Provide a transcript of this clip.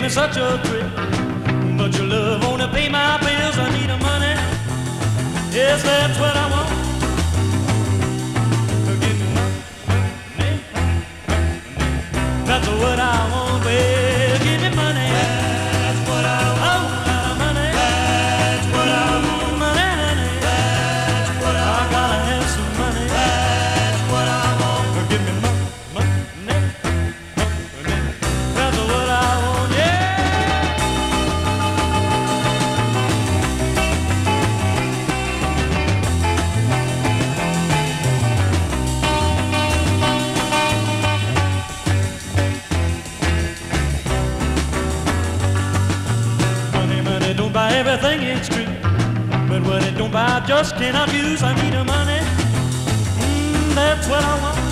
me such a thrill. But your love won't pay my bills. I need the money. Yes, that's what I want. Give me money. That's what I want, babe. Give me money. That's what I want. Oh, money. That's what I want. Money, honey. That's what I gotta have some money. That's what I want. Give me money. That's what I want, yeah. Money don't buy everything, it's true. But what it don't buy, I just cannot use. I need the money. That's what I want.